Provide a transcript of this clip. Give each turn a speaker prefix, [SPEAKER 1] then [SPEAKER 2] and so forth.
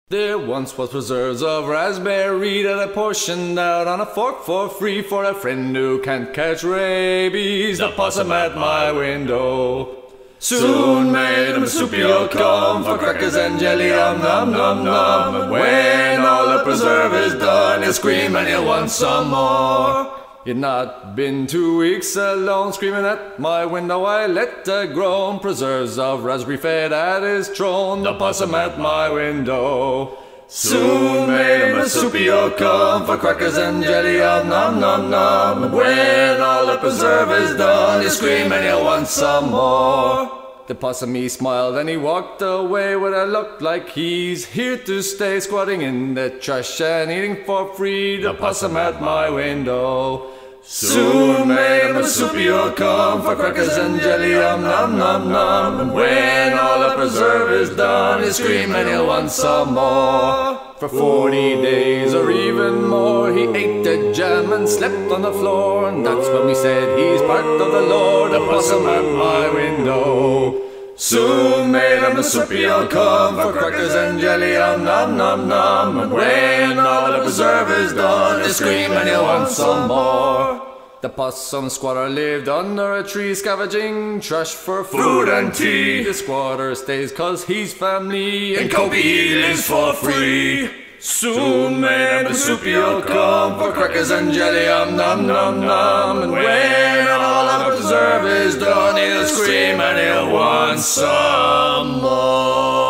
[SPEAKER 1] There once was preserves of raspberry that I portioned out on a fork for free for a friend who can't catch rabies. The possum at my window soon made a marsupial come for crackers and jelly, nom nom nom. When all the preserve is done, he'll scream and he'll want some more. He'd not been 2 weeks alone, screaming at my window. I let a groan, preserves of raspberry fed at his throne. The possum at my window soon made a marsupial come for crackers and jelly, nom nom nom. When all the preserve is done, he'll scream and he'll want some more. The possum he smiled and he walked away with a look like he's here to stay, squatting in the trash and eating for free. The possum at my window soon made a marsupial come for crackers and jelly, nom nom nom. When all the preserve is done, he'll scream and he'll want some more. For 40 days or even more, he ate the jam and slept on the floor, and that's when we said he's part of the Lord. The possum at my window soon made a marsupial come for crackers and jelly, nom nom nom. When all the preserve is done, he'll scream and he'll want some more. The possum squatter lived under a tree, scavenging trash for food and tea. The squatter stays 'cause he's family, and Kobe he lives for free. Soon made a marsupial come for crackers and jelly, nom nom nom. And when all the preserve is done, he'll scream and he'll want some more.